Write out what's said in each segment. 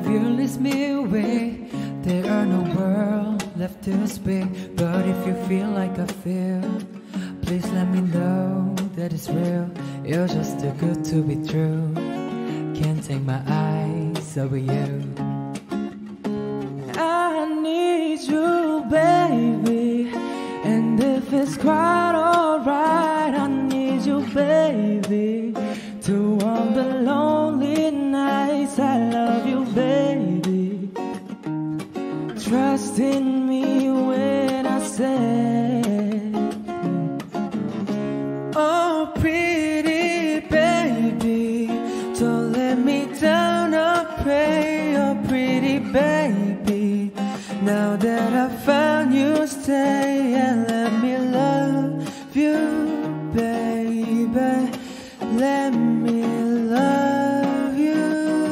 you lead me away, there are no words left to speak. But if you feel like I feel, please let me know that it's real. You're just too good to be true. Can't take my eyes over you. I need you, baby, and if it's quite alright, I need you, baby, to warm the lonely nights. I love you, baby. Trust in me when I say, oh, pretty baby, don't let me down, I pray. Oh, pretty baby, now that I found you, stay and let me love you, baby. Let me love you.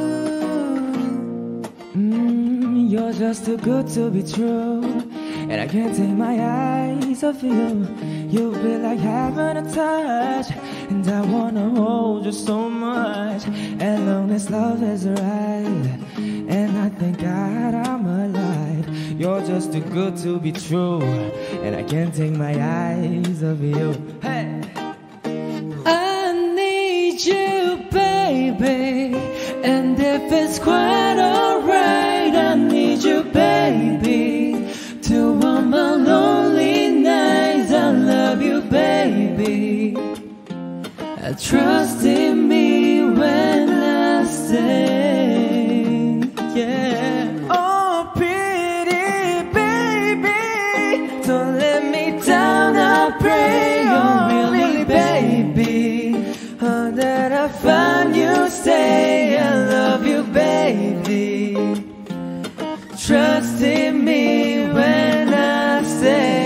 You're just too good to be true, and I can't take my eyes off you. You feel like having a touch, and I wanna hold you so much, as long as love is right. And I thank God I'm alive. You're just too good to be true, and I can't take my eyes off you. Hey, I need you, baby, and if it's quite alright, I need you, baby, to warm my lonely nights. I love you, baby. Trust in me when I say, yeah. Oh, pretty baby, don't let me down, I pray. Oh, really, baby, oh, that I find you, stay. I love you, baby. Trust in me when I say,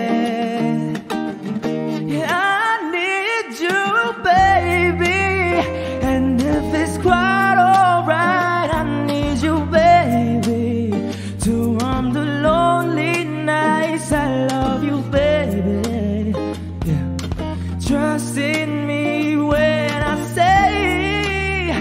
baby, and if it's quite alright, I need you, baby, to warm the lonely nights. I love you, baby. Yeah. Trust in me when I say,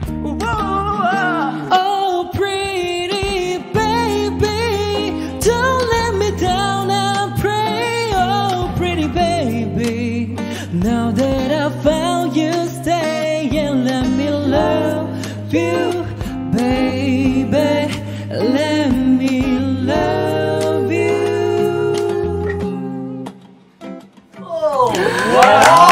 whoa, oh, pretty baby, don't let me down, I pray. Oh, pretty baby, now that I found you, stay and let me love you, baby. Let me love you. Oh, wow.